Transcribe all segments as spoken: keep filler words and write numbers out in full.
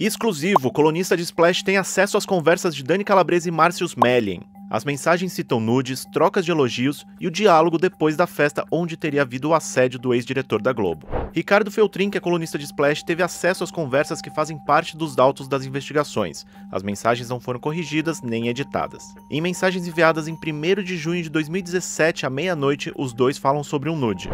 Exclusivo, o colunista de Splash tem acesso às conversas de Dani Calabresa e Márcio Smelling. As mensagens citam nudes, trocas de elogios e o diálogo depois da festa onde teria havido o assédio do ex-diretor da Globo. Ricardo Feltrin, que é colunista de Splash, teve acesso às conversas que fazem parte dos autos das investigações. As mensagens não foram corrigidas nem editadas. Em mensagens enviadas em primeiro de junho de dois mil e dezessete, à meia-noite, os dois falam sobre um nude.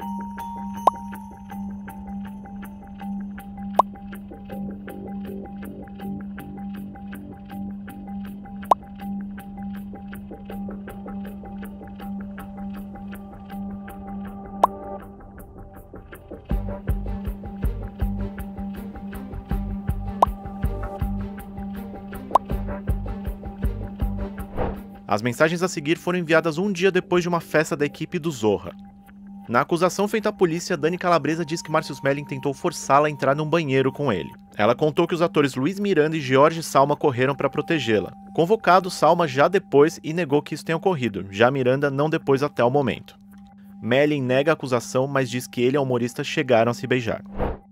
As mensagens a seguir foram enviadas um dia depois de uma festa da equipe do Zorra. Na acusação feita à polícia, Dani Calabresa diz que Márcio Smelling tentou forçá-la a entrar num banheiro com ele. Ela contou que os atores Luiz Miranda e Jorge Salma correram para protegê-la. Convocado, Salma já depois e negou que isso tenha ocorrido, já Miranda não depois até o momento. Smelling nega a acusação, mas diz que ele e a humorista chegaram a se beijar.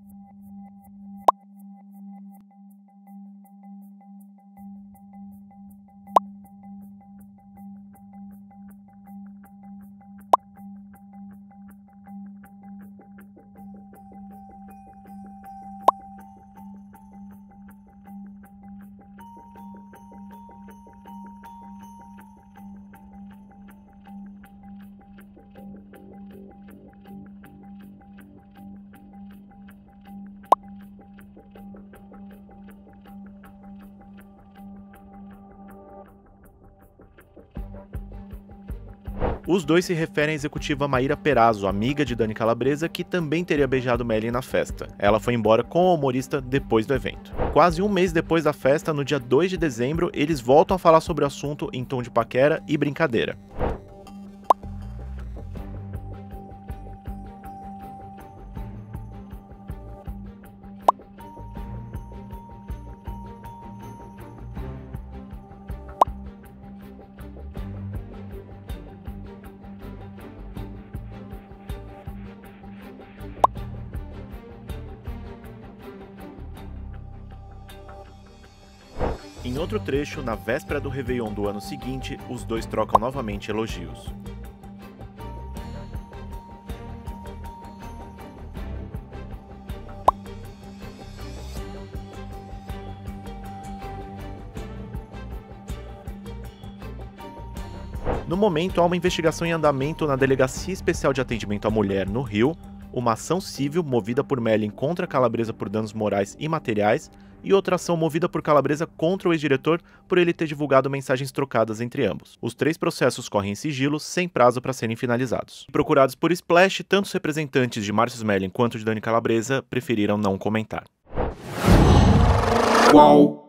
Os dois se referem à executiva Maíra Perazzo, amiga de Dani Calabresa, que também teria beijado Smelling na festa. Ela foi embora com o humorista depois do evento. Quase um mês depois da festa, no dia dois de dezembro, eles voltam a falar sobre o assunto em tom de paquera e brincadeira. Em outro trecho, na véspera do Réveillon do ano seguinte, os dois trocam novamente elogios. No momento, há uma investigação em andamento na Delegacia Especial de Atendimento à Mulher, no Rio, uma ação civil movida por Smelling contra Calabresa por danos morais e materiais e outra ação movida por Calabresa contra o ex-diretor por ele ter divulgado mensagens trocadas entre ambos. Os três processos correm em sigilo, sem prazo para serem finalizados. Procurados por Splash, tanto os representantes de Márcio Smelling quanto de Dani Calabresa preferiram não comentar. Qual?